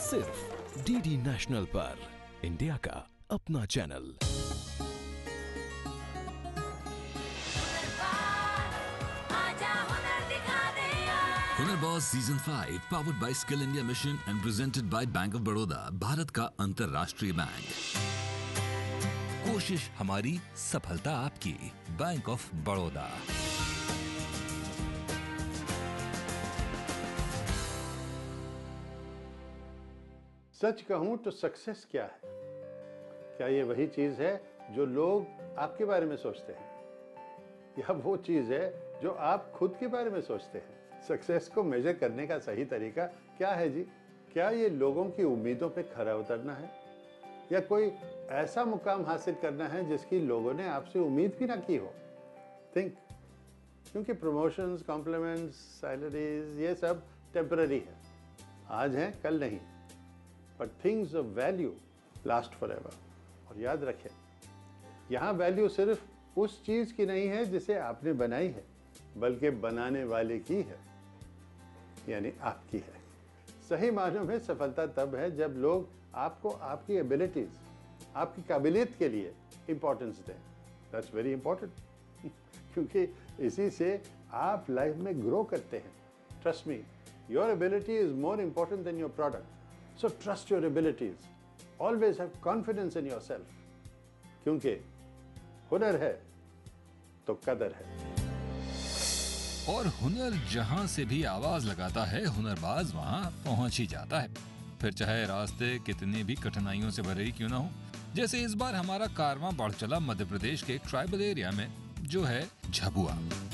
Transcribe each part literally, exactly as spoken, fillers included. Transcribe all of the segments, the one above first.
सिर्फ DD national पर, India का अपना चैनल। Hunarbaaz season five powered by Skill India mission and presented by Bank of Baroda, Bharat का अंतर्राष्ट्रीय बैंक। कोशिश हमारी, सफलता आपकी। Bank of Baroda. सच कहूं तो सक्सेस क्या है? क्या ये वही चीज है जो लोग आपके बारे में सोचते हैं, या वो चीज है जो आप खुद के बारे में सोचते हैं? सक्सेस को मेजर करने का सही तरीका क्या है जी? क्या ये लोगों की उम्मीदों पे खरा उतरना है, या कोई ऐसा मुकाम हासिल करना है जिसकी लोगों ने आपसे उम्मीद भी ना की हो? थिंक, क्योंकि प्रमोशंस, कॉम्प्लीमेंट्स, सैलरीज ये सब टेम्पररी है, आज हैं कल नहीं, but things of value last forever. और याद रखें, यहाँ वैल्यू सिर्फ उस चीज की नहीं है जिसे आपने बनाई है, बल्कि बनाने वाले की है, यानी आपकी है। सही मायनों में सफलता तब है जब लोग आपको आपकी एबिलिटीज, आपकी काबिलियत के लिए इंपॉर्टेंस दें। दैट्स वेरी इंपॉर्टेंट, क्योंकि इसी से आप लाइफ में ग्रो करते हैं। Trust me, your ability is more important than your product. So trust your abilities, always have confidence in yourself, क्योंकि हुनर है तो कदर है। और हुनर जहां से भी आवाज लगाता है, हुनरबाज वहां पहुंच ही जाता है, फिर चाहे रास्ते कितने भी कठिनाइयों से भरे ही क्यों ना हो। जैसे इस बार हमारा कारवां बढ़ चला मध्य प्रदेश के एक ट्राइबल एरिया में, जो है झबुआ।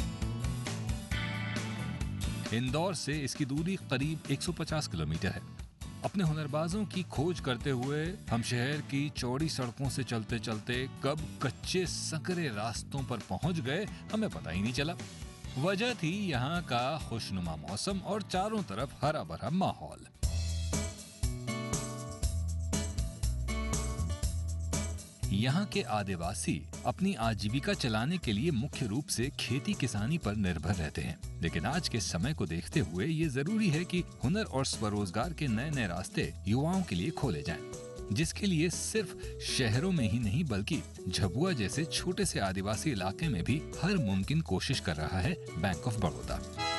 इंदौर से इसकी दूरी करीब एक सौ पचास किलोमीटर है। अपने हुनरबाजों की खोज करते हुए हम शहर की चौड़ी सड़कों से चलते चलते कब कच्चे संकरे रास्तों पर पहुंच गए, हमें पता ही नहीं चला। वजह थी यहाँ का खुशनुमा मौसम और चारों तरफ हरा भरा माहौल। यहाँ के आदिवासी अपनी आजीविका चलाने के लिए मुख्य रूप से खेती किसानी पर निर्भर रहते हैं, लेकिन आज के समय को देखते हुए ये जरूरी है कि हुनर और स्वरोजगार के नए नए रास्ते युवाओं के लिए खोले जाएं, जिसके लिए सिर्फ शहरों में ही नहीं बल्कि झबुआ जैसे छोटे से आदिवासी इलाके में भी हर मुमकिन कोशिश कर रहा है बैंक ऑफ बड़ौदा।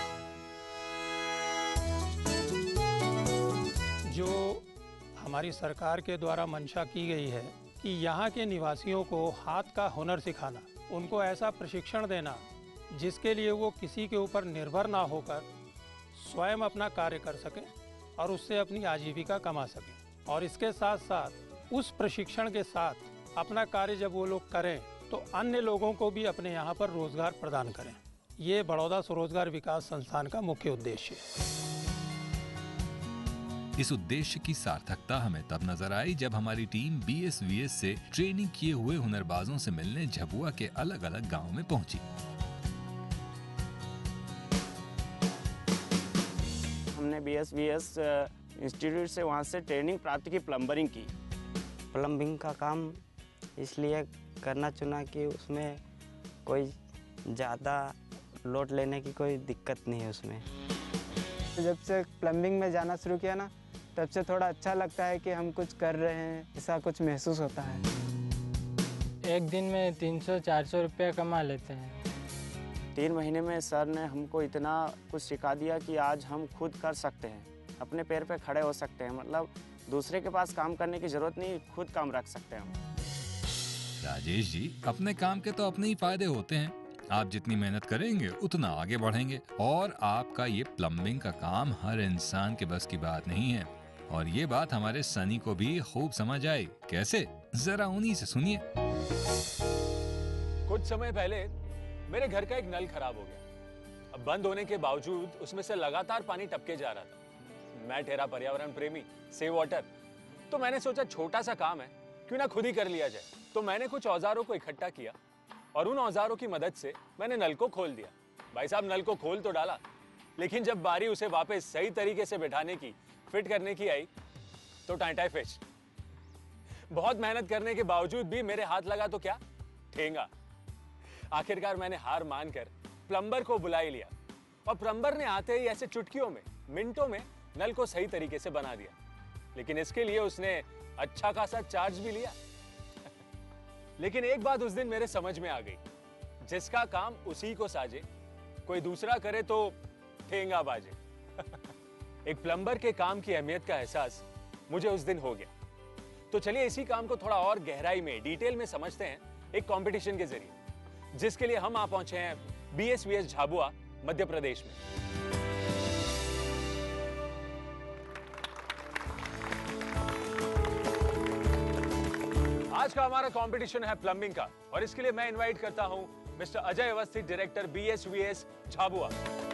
जो हमारी सरकार के द्वारा मंशा की गई है कि यहाँ के निवासियों को हाथ का हुनर सिखाना, उनको ऐसा प्रशिक्षण देना जिसके लिए वो किसी के ऊपर निर्भर ना होकर स्वयं अपना कार्य कर सकें और उससे अपनी आजीविका कमा सकें। और इसके साथ साथ उस प्रशिक्षण के साथ अपना कार्य जब वो लोग करें तो अन्य लोगों को भी अपने यहाँ पर रोजगार प्रदान करें। ये बड़ौदा स्वरोजगार विकास संस्थान का मुख्य उद्देश्य है। इस उद्देश्य की सार्थकता हमें तब नजर आई जब हमारी team B S V S से ट्रेनिंग किए हुए हुनरबाजों से मिलने झबुआ के अलग अलग गाँव में पहुंची। हमने B S V S institute से वहाँ से ट्रेनिंग प्राप्त की, प्लम्बरिंग की। प्लम्बिंग का काम इसलिए करना चुना कि उसमें कोई ज़्यादा लोड लेने की कोई दिक्कत नहीं है उसमें। जब से प्लम्बिंग में जाना शुरू किया ना, तब से थोड़ा अच्छा लगता है कि हम कुछ कर रहे हैं, ऐसा कुछ महसूस होता है। एक दिन में तीन सौ चार सौ रुपया कमा लेते हैं। तीन महीने में सर ने हमको इतना कुछ सिखा दिया कि आज हम खुद कर सकते हैं, अपने पैर पे खड़े हो सकते हैं। मतलब दूसरे के पास काम करने की जरूरत नहीं, खुद काम रख सकते हैं हम। राजेश जी, अपने काम के तो अपने ही फायदे होते हैं। आप जितनी मेहनत करेंगे उतना आगे बढ़ेंगे। और आपका ये प्लम्बिंग का काम हर इंसान के बस की बात नहीं है, और ये बात हमारे सनी को भी खूब समझ आई। कैसे, जरा उन्हीं से सुनिए। कुछ समय पहले मेरे घर का एक नल खराब हो गया। अब बंद होने के बावजूद उसमें से लगातार पानी टपके जा रहा था। मैं ठहरा पर्यावरण प्रेमी, सेव वाटर, तो मैंने सोचा छोटा सा काम है, क्यों ना खुद ही कर लिया जाए। तो मैंने कुछ औजारों को इकट्ठा किया और उन औजारों की मदद से मैंने नल को खोल दिया। भाई साहब, नल को खोल तो डाला, लेकिन जब बारी उसे वापस सही तरीके से बैठाने की, फिट करने की आई, तो टाइटाई फिश। बहुत मेहनत करने के बावजूद भी मेरे हाथ लगा तो क्या, ठेंगा। आखिरकार मैंने हार मानकर प्लम्बर को बुला ही लिया, और प्लम्बर ने आते ही ऐसे चुटकियों में, मिनटों में नल को सही तरीके से बना दिया। लेकिन इसके लिए उसने अच्छा खासा चार्ज भी लिया। लेकिन एक बात उस दिन मेरे समझ में आ गई, जिसका काम उसी को साजे, कोई दूसरा करे तो ठेंगा बाजे। एक प्लम्बर के काम की अहमियत का एहसास मुझे उस दिन हो गया। तो चलिए इसी काम को थोड़ा और गहराई में, डिटेल में समझते हैं एक कंपटीशन के जरिए, जिसके लिए हम आ पहुंचे हैं B S V S Jhabua, Madhya Pradesh में। आज का हमारा कंपटीशन है प्लम्बिंग का, और इसके लिए मैं इनवाइट करता हूं mister Ajay Awasthi, director B S V S Jhabua.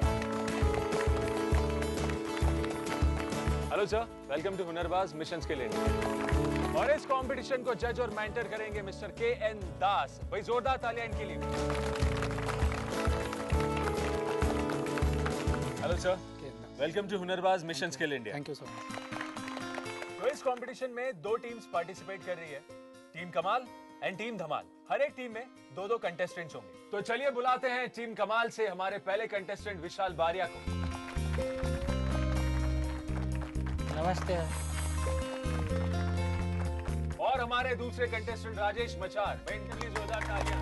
Hello sir, welcome to Hunarbaaz missions के लिए। और इस कंपटीशन को जज और मेंटर करेंगे मिस्टर के एन दास। भाई जोरदार तालियां इनके लिए। Hello sir, welcome to Hunarbaaz missions के लिए India. Thank you so much. तो इस कंपटीशन में दो टीम्स पार्टिसिपेट कर रही है, टीम कमाल एंड टीम धमाल। हर एक टीम में दो दो कंटेस्टेंट्स होंगे। तो चलिए बुलाते हैं टीम कमाल से हमारे पहले कंटेस्टेंट विशाल बारिया को। नमस्ते। और हमारे दूसरे कंटेस्टेंट राजेश मचार। मैं इनके लिए जोरदार तालियां।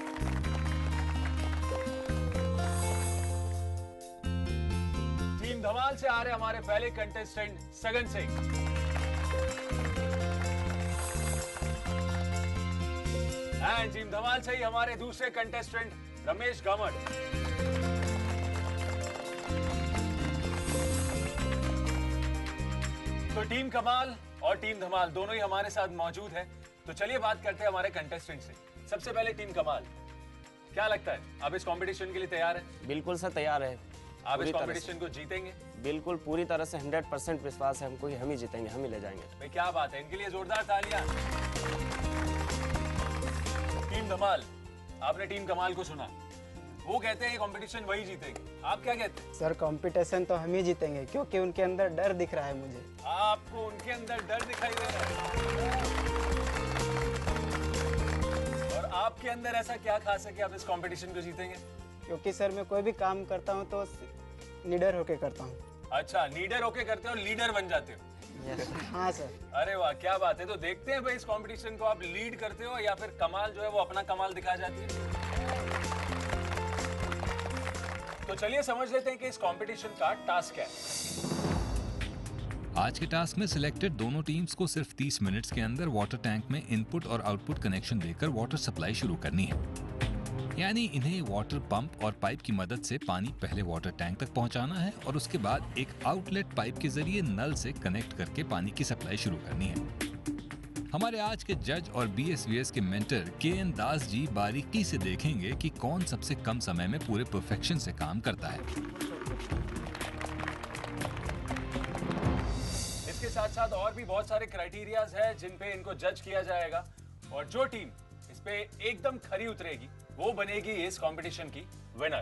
टीम धमाल से आ रहे हमारे पहले कंटेस्टेंट सगन सिंह। एंड टीम धमाल से ही हमारे दूसरे कंटेस्टेंट रमेश गामड़। तो टीम कमाल और टीम धमाल दोनों ही हमारे साथ मौजूद हैं। तो चलिए बात करते हैं हमारे कंटेस्टेंट से। सबसे पहले टीम कमाल, क्या लगता है आप इस कंपटीशन के लिए तैयार हैं? बिल्कुल सर तैयार है। आप इस कंपटीशन को जीतेंगे? बिल्कुल पूरी तरह से हंड्रेड परसेंट विश्वास है हमको कि हम ही जीतेंगे, हम ही ले जाएंगे। भाई क्या बात है, इनके लिए जोरदार तालियां। टीम धमाल, आपने टीम कमाल को सुना, वो कहते हैं ये कंपटीशन वही जीतेंगे, आप क्या कहते हैं? सर कंपटीशन तो हम ही जीतेंगे, क्योंकि उनके अंदर डर दिख रहा है मुझे। आपको उनके अंदर डर दिखाई दे रहा है, और आपके अंदर ऐसा क्या खास है कि आप इस कंपटीशन को जीतेंगे? क्योंकि सर मैं कोई भी काम करता हूँ तो लीडर होके करता हूँ। अच्छा, लीडर होके करते हो, लीडर बन जाते हो? हाँ सर। अरे वाह, क्या बात है। तो देखते हैं भाई इस कंपटीशन को आप लीड करते हो या फिर कमाल जो है वो अपना कमाल दिखा जाती है। तो चलिए समझ लेते हैं कि इस कंपटीशन का टास्क क्या है। आज के टास्क में सिलेक्टेड दोनों टीम्स को सिर्फ तीस मिनट्स के अंदर वाटर टैंक में इनपुट और आउटपुट कनेक्शन देकर वाटर सप्लाई शुरू करनी है। यानी इन्हें वाटर पंप और पाइप की मदद से पानी पहले वाटर टैंक तक पहुंचाना है और उसके बाद एक आउटलेट पाइप के जरिए नल से कनेक्ट करके पानी की सप्लाई शुरू करनी है। हमारे आज के जज और बी एस वी एस के mentor K N Das ji बारीकी से देखेंगे कि कौन सबसे कम समय में पूरे परफेक्शन से काम करता है। इसके साथ साथ और भी बहुत सारे क्राइटेरियाज हैं जिन पे इनको जज किया जाएगा, और जो टीम इस पे एकदम खरी उतरेगी वो बनेगी इस कंपटीशन की विनर।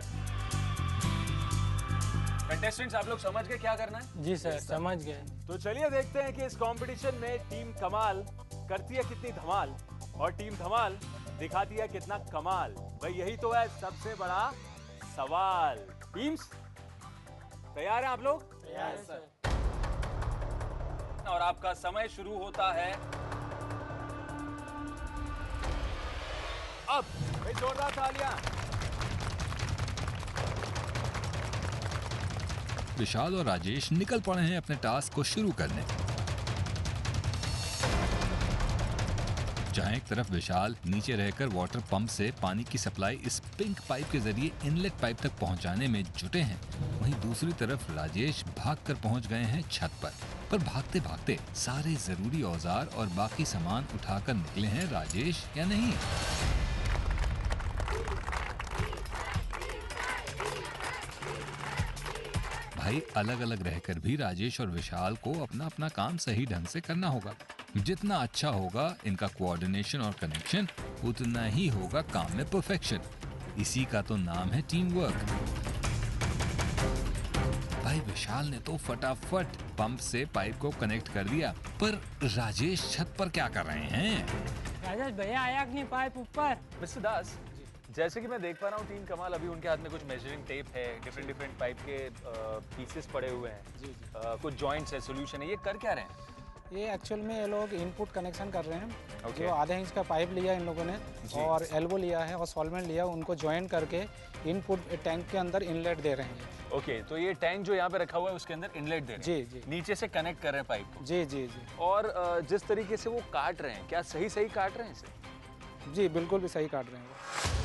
कंटेस्टेंट्स आप लोग समझ गए क्या करना है? जी सर, समझ गए। तो चलिए देखते हैं कि इस कंपटीशन में टीम कमाल करती है कितनी धमाल और टीम धमाल दिखाती है कितना कमाल। भाई यही तो है सबसे बड़ा सवाल। टीम्स तैयार हैं आप लोग? तैयार है सर। और आपका समय शुरू होता है अब। भाई जोरदार तालियां। विशाल और राजेश निकल पड़े हैं अपने टास्क को शुरू करने। जहां एक तरफ विशाल नीचे रहकर वाटर पंप से पानी की सप्लाई इस पिंक पाइप के जरिए इनलेट पाइप तक पहुंचाने में जुटे हैं, वहीं दूसरी तरफ राजेश भागकर पहुंच गए हैं छत पर। पर भागते भागते सारे जरूरी औजार और बाकी सामान उठाकर निकले हैं राजेश या नहीं? भाई अलग अलग रहकर भी राजेश और विशाल को अपना अपना काम सही ढंग से करना होगा। जितना अच्छा होगा इनका कोऑर्डिनेशन और कनेक्शन, उतना ही होगा काम में परफेक्शन। इसी का तो नाम है टीम वर्क। भाई विशाल ने तो फटाफट पंप से पाइप को कनेक्ट कर दिया, पर राजेश छत पर क्या कर रहे हैं? राजेश भैया आया कि नहीं पाइप ऊपर? मिस्टर दास, जैसे कि मैं देख पा रहा हूँ टीम कमाल अभी उनके हाथ में कुछ मेजरिंग टेप है, डिफरेंट डिफरेंट पाइप के पीसेस पड़े हुए हैं, जी जी। आ, कुछ जॉइंट्स है, सॉल्यूशन है, ये कर क्या रहे हैं? ये एक्चुअल में ये लोग इनपुट कनेक्शन कर रहे हैं। Okay. जो आधे इंच का पाइप लिया इन लोगों ने और एल्बो लिया है और सॉल्वेंट लिया, उनको ज्वाइन करके इनपुट टैंक के अंदर इनलेट दे रहे हैं। ओके okay, तो ये टैंक जो यहाँ पे रखा हुआ है उसके अंदर इनलेट दे रहे हैं। जी जी नीचे से कनेक्ट कर रहे हैं पाइप को। जी जी जी और अ, जिस तरीके से वो काट रहे हैं, क्या सही सही काट रहे हैं इसे? जी बिल्कुल भी सही काट रहे हैं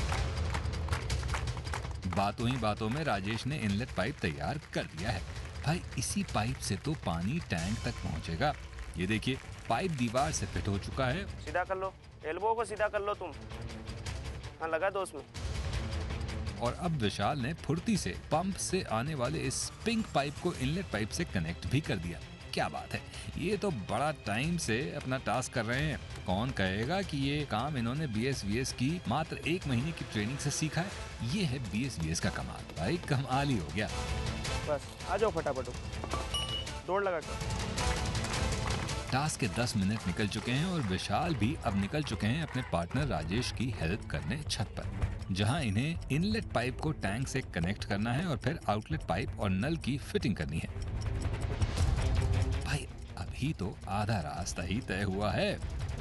वो। बातों ही बातों में राजेश ने इनलेट पाइप तैयार कर दिया है। भाई इसी पाइप से तो पानी टैंक तक पहुंचेगा। ये देखिए पाइप दीवार से फिट हो चुका है। सीधा कर लो, एल्बो को सीधा कर लो तुम। हाँ लगा दो उसमें। और अब विशाल ने फुर्ती से पंप से आने वाले इस पिंक पाइप को इनलेट पाइप से कनेक्ट भी कर दिया। क्या बात है, ये तो बड़ा टाइम से अपना टास्क कर रहे हैं। कौन कहेगा कि ये काम इन्होंने बी एस वी एस की मात्र एक महीने की ट्रेनिंग से सीखा है। ये है बी एस वी एस का कमाल। भाई कमाल ही हो गया। बस आ जाओ फटाफट, दौड़ लगा कर। टास्क के दस मिनट निकल चुके हैं और विशाल भी अब निकल चुके हैं अपने पार्टनर राजेश की हेल्प करने छत पर, जहां इन्हें इनलेट पाइप को टैंक से कनेक्ट करना है और फिर आउटलेट पाइप और नल की फिटिंग करनी है। भाई अभी तो आधा रास्ता ही तय हुआ है।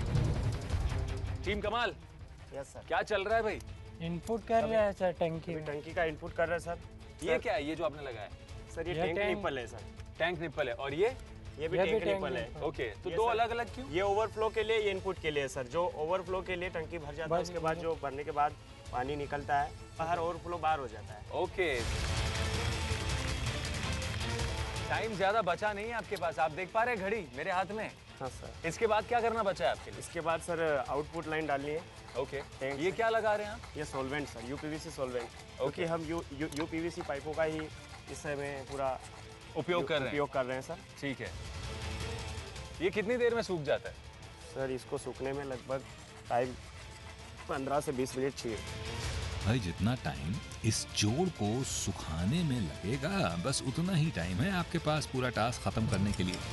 टीम कमाल, यस सर। क्या चल रहा है भाई? इनपुट कर रहे हैं सर टंकी अभी में। टंकी का इनपुट कर रहे हैं सर। ये क्या है ये जो आपने लगाया? सर ये ये टैंक टैंक- निप्पल है सर। टैंक निप्पल है। और ये ये भी ये भी टैंक टैंक निप्पल है। निप्पल। ओके, तो ये दो सर- अलग अलग क्यों? ये ओवरफ्लो के लिए, ये इनपुट के लिए है सर। जो ओवरफ्लो के लिए टंकी भर जाता है, बस उसके बाद जो भरने के बाद पानी निकलता है, बाहर ओवरफ्लो बाहर हो जाता है। ओके, टाइम ज्यादा बचा नहीं है आपके पास। आप देख पा रहे हैं घड़ी मेरे हाथ में? हाँ सर। इसके बाद क्या करना बचा है आपके लिए? इसके बाद सर आउटपुट लाइन डालनी है। ओके, टैंक ये से। क्या लगा रहे हैं आप? ये सॉल्वेंट सर, यूपीवीसी सॉल्वेंट। क्योंकि हम यू यूपीवीसी पाइपों का ही इस समय पूरा उपयोग कर रहे हैं। उपयोग कर रहे हैं सर। ठीक है, ये कितनी देर में सूख जाता है? सर इसको सूखने में लगभग टाइम पंद्रह से बीस मिनट चाहिए। भाई जितना टाइम इस जोड़ को सुखाने में लगेगा, बस उतना ही टाइम है आपके पास पूरा टास्क खत्म करने के लिए।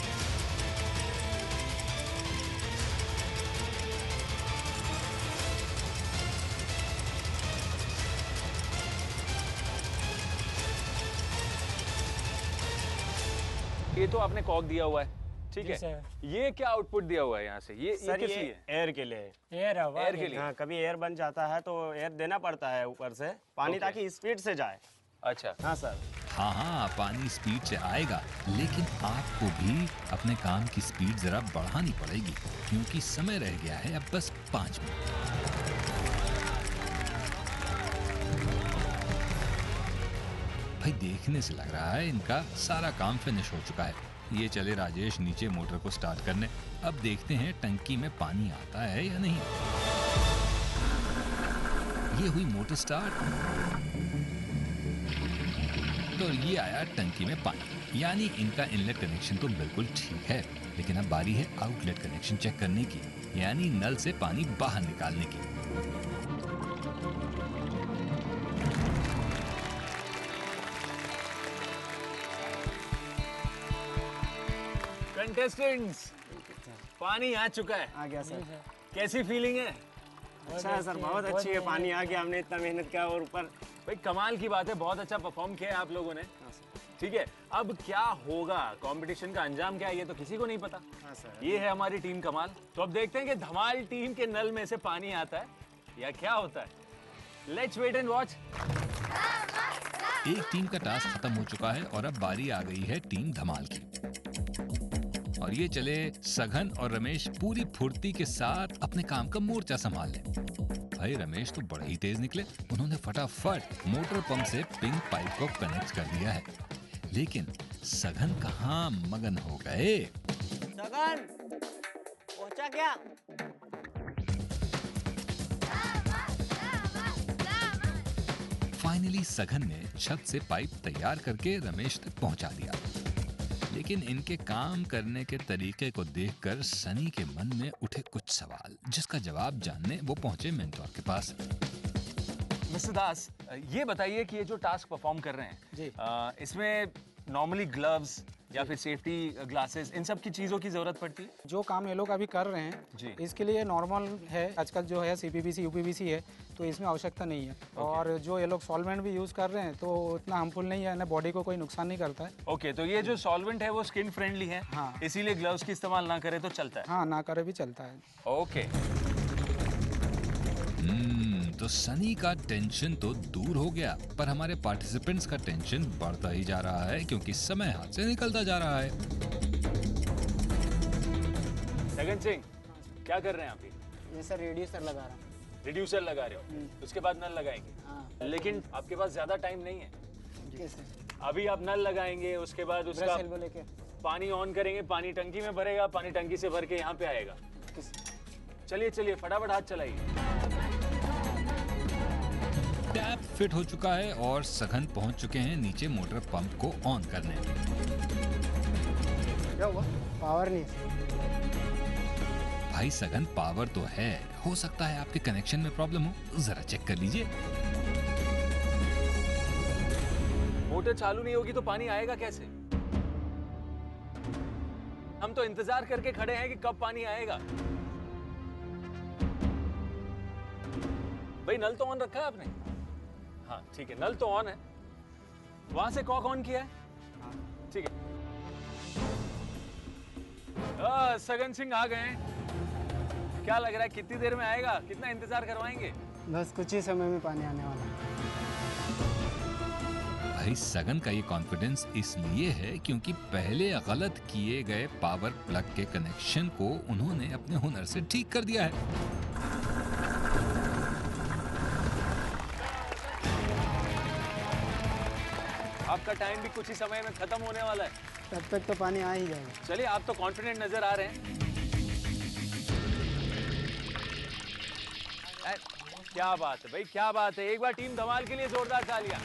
ये तो आपने कॉक दिया हुआ है, ठीक जी है। सर। ये क्या आउटपुट दिया हुआ है यहाँ से? ये ये सर किस ये लिए? एयर के लिए है। एयर हवा एयर के लिए? हाँ, कभी एयर बन जाता है तो एयर देना पड़ता है ऊपर से पानी, Okay. ताकि स्पीड से जाए। अच्छा, हाँ सर। हाँ हाँ पानी स्पीड से आएगा, लेकिन आपको भी अपने काम की स्पीड जरा बढ़ानी पड़ेगी, क्योंकि समय रह गया है अब बस पाँच मिनट। भाई देखने से लग रहा है इनका सारा काम फिनिश हो चुका है। ये चले राजेश नीचे मोटर को स्टार्ट करने। अब देखते हैं टंकी में पानी आता है या नहीं। ये हुई मोटर स्टार्ट, तो ये आया टंकी में पानी, यानी इनका इनलेट कनेक्शन तो बिल्कुल ठीक है। लेकिन अब बारी है आउटलेट कनेक्शन चेक करने की, यानी नल से पानी बाहर निकालने की। कंटेस्टेंट्स, पानी आ चुका है। आ गया सर। कैसी फीलिंग है? अच्छा है सर, बहुत अच्छी है। पानी आ गया, हमने इतना मेहनत किया और ऊपर। भाई कमाल की बात है, बहुत अच्छा परफॉर्म किया है आप लोगों ने। ठीक है, अब क्या होगा, कंपटीशन का अंजाम क्या है, ये तो किसी को नहीं पता। हाँ सर। ये है हमारी टीम कमाल। तो अब देखते हैं कि धमाल टीम के नल में से पानी आता है या क्या होता है। Let's wait and watch. एक टीम का टास्क खत्म हो चुका है और अब बारी आ गई है टीम धमाल की। और ये चले सघन और रमेश पूरी फुर्ती के साथ अपने काम का मोर्चा संभाल ले। भाई रमेश तो बड़े ही तेज निकले, उन्होंने फटाफट मोटर पंप से पिंक पाइप को कनेक्ट कर दिया है। लेकिन सघन कहाँ मगन हो गए। सगन पहुंचा क्या? फाइनली सघन ने छत से पाइप तैयार करके रमेश तक पहुंचा दिया। लेकिन इनके काम करने के तरीके को देखकर सनी के मन में उठे कुछ सवाल, जिसका जवाब जानने वो पहुंचे मेंटोर के पास। मिस्टर दास, ये बताइए कि ये जो टास्क परफॉर्म कर रहे हैं जी। आ, इसमें नॉर्मली ग्लव्स, या फिर सेफ्टी ग्लासेस, इन सब की चीजों की जरूरत पड़ती है? जो काम ये लोग अभी कर रहे हैं जी। इसके लिए नॉर्मल है। आजकल जो है सीपीवीसी यूपीवीसी है तो इसमें आवश्यकता नहीं है। और जो ये लोग सॉल्वेंट भी यूज़ कर रहे हैं तो उतना हार्मफुल नहीं है ना, बॉडी को कोई नुकसान नहीं करता है। ओके, तो ये जो सॉल्वेंट है वो स्किन फ्रेंडली है, हाँ। इसीलिए ग्लव्स की इस्तेमाल ना करे तो चलता है? हाँ, ना करे भी चलता है। ओके। हम्म, तो सनी का टेंशन तो दूर हो गया, पर हमारे पार्टिसिपेंट्स का टेंशन बढ़ता ही जा रहा है क्योंकि समय हाथ से निकलता जा रहा है। सगन सिंह, क्या कर रहे हैं आप? ये सर रेडिएटर लगा रहा हूँ। रिड्यूसर लगा रहे हो, उसके बाद नल लगाएंगे? हाँ। लेकिन आपके पास ज्यादा टाइम नहीं है। कैसे? अभी आप नल लगाएंगे, उसके बाद उसका लेके पानी ऑन करेंगे, पानी टंकी में भरेगा, पानी टंकी से भर के यहाँ पे आएगा। चलिए चलिए फटाफट हाथ चलाइए। टैप फिट हो चुका है और सघन पहुंच चुके हैं नीचे मोटर पंप को ऑन करने। क्या हुआ? पावर नहीं है भाई सघन, पावर तो है, हो सकता है आपके कनेक्शन में प्रॉब्लम हो, जरा चेक कर लीजिए। मोटर चालू नहीं होगी तो पानी आएगा कैसे? हम तो इंतजार करके खड़े हैं कि कब पानी आएगा। भाई नल तो ऑन रखा है आपने? हाँ ठीक है, नल तो ऑन है। वहां से कॉक ऑन किया है? ठीक है। आ, सगन सिंह आ गए। क्या लग रहा है कितनी देर में आएगा? कितना इंतजार करवाएंगे? बस कुछ ही समय में पानी आने वाला है। भाई सगन का ये कॉन्फिडेंस इसलिए है क्योंकि पहले गलत किए गए पावर प्लग के कनेक्शन को उन्होंने अपने हुनर से ठीक कर दिया है। आपका टाइम भी कुछ ही समय में खत्म होने वाला है। तब तक तो पानी आ ही जाएगा। चलिए, आप तो कॉन्फिडेंट नजर आ रहे हैं। ऐ, क्या बात है भाई, क्या बात है। एक बार टीम धमाल के लिए जोरदार तालियां।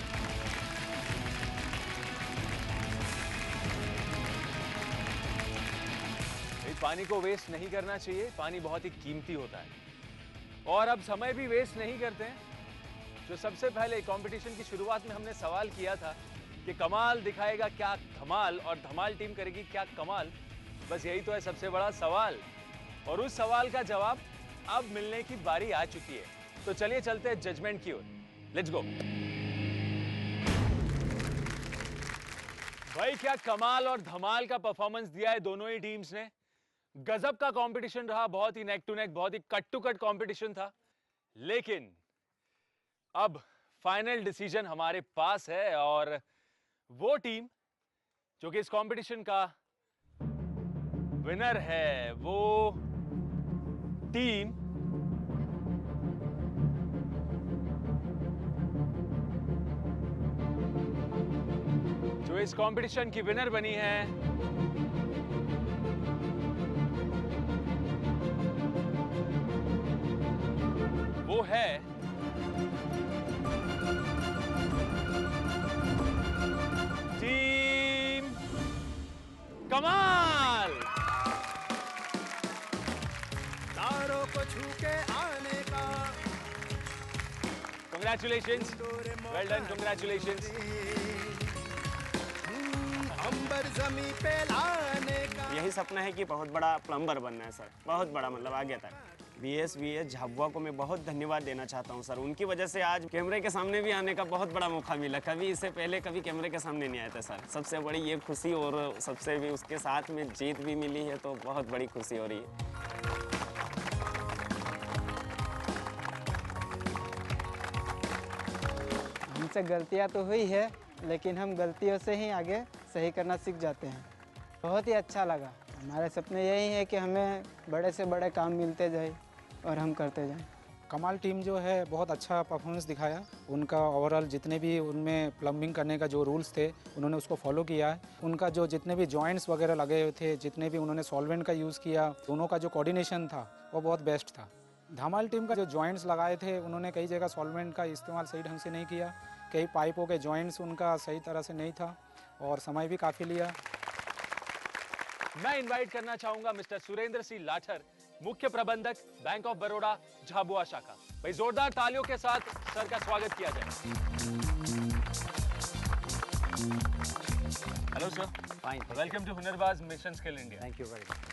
पानी को वेस्ट नहीं करना चाहिए, पानी बहुत ही कीमती होता है। और अब समय भी वेस्ट नहीं करते हैं। जो सबसे पहले कंपटीशन की शुरुआत में हमने सवाल किया था कि कमाल दिखाएगा क्या धमाल और धमाल टीम करेगी क्या कमाल, बस यही तो है सबसे बड़ा सवाल। और उस सवाल का जवाब अब मिलने की बारी आ चुकी है। तो चलिए चलते हैं जजमेंट की ओर। Let's go. भाई क्या कमाल और धमाल का परफॉर्मेंस दिया है दोनों ही टीम्स ने। गजब का कंपटीशन रहा, बहुत ही नेक टू नेक, बहुत ही कट टू कट कंपटीशन था। लेकिन अब फाइनल डिसीजन हमारे पास है और वो टीम जो कि इस कंपटीशन का विनर है, वो टीम जो इस कंपटीशन की विनर बनी है वो है टीम कमाल। तारों को छू के आने का कंग्रेचुलेशंस, वेल डन, कंग्रेचुलेशंस। अंबर जमी पे लाने का। यही सपना है कि बहुत बड़ा प्लम्बर बनना है सर, बहुत बड़ा, मतलब आगे तक। B S V S Jhabua को मैं बहुत धन्यवाद देना चाहता हूं सर। उनकी वजह से आज कैमरे के सामने भी आने का बहुत बड़ा मौका मिला। कभी इससे पहले कभी कैमरे के सामने नहीं आया था सर। सबसे बड़ी ये खुशी, और सबसे भी उसके साथ में जीत भी मिली है, तो बहुत बड़ी खुशी हो रही है। हमसे गलतियां तो हुई है, लेकिन हम गलतियों से ही आगे सही करना सीख जाते हैं। बहुत ही अच्छा लगा। हमारे सपने यही है कि हमें बड़े से बड़े काम मिलते जाए और हम करते जाएं। कमाल टीम जो है बहुत अच्छा परफॉर्मेंस दिखाया। उनका ओवरऑल जितने भी उनमें प्लम्बिंग करने का जो रूल्स थे उन्होंने उसको फॉलो किया है। उनका जो जितने भी जॉइंट्स वगैरह लगे हुए थे, जितने भी उन्होंने सॉल्वेंट का यूज़ किया, दोनों का जो कोऑर्डिनेशन था वो बहुत बेस्ट था। धमाल टीम का जो जॉइंट्स लगाए थे उन्होंने कई जगह सॉल्वेंट का इस्तेमाल सही ढंग से नहीं किया। कई पाइपों के जॉइंट्स उनका सही तरह से नहीं था और समय भी काफ़ी लिया। मैं इनवाइट करना चाहूंगा मिस्टर सुरेंद्र सिंह लाठर, मुख्य प्रबंधक बैंक ऑफ बड़ौदा झाबुआ शाखा। भाई जोरदार तालियों के साथ सर का स्वागत किया जाए। Hello sir. Fine. Welcome to Hunarbaaz mission skill India. Thank you very much.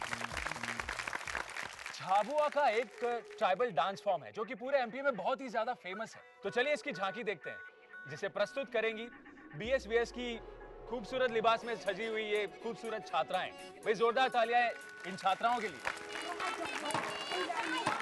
Jhabua का एक ट्राइबल डांस फॉर्म है जो कि पूरे एमपी में बहुत ही ज्यादा फेमस है। तो चलिए इसकी झांकी देखते हैं, जिसे प्रस्तुत करेंगी बीएसवीएस की खूबसूरत लिबास में सजी हुई ये खूबसूरत छात्राएं। भाई जोरदार तालियां इन छात्राओं के लिए।